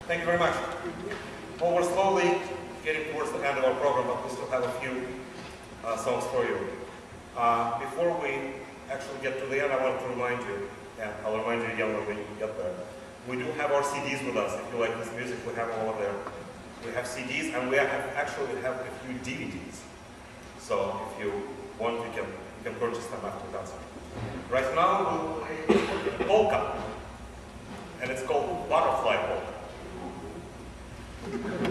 Thank you very much. Well, we're slowly getting towards the end of our program, but we still have a few songs for you. Before we actually get to the end, I want to remind you, and I'll remind you again when we get there, we do have our CDs with us. If you like this music, we have them over there. We have CDs, and we actually have a few DVDs. So if you want, you can purchase them after the concert. Right now, we'll play polka, and it's called Butterfly Polka.